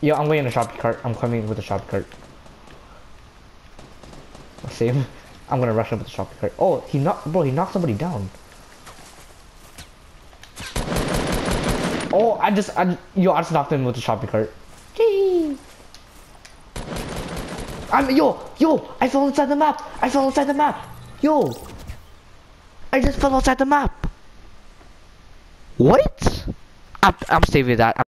Yo, I'm going in the shopping cart. I'm coming with the shopping cart. Save. I'm gonna rush him with the shopping cart. Oh, he knocked somebody down. Oh, I just knocked him with the shopping cart. Gee. Yo, I fell inside the map. I fell inside the map. Yo, I just fell outside the map. What? I'm saving that.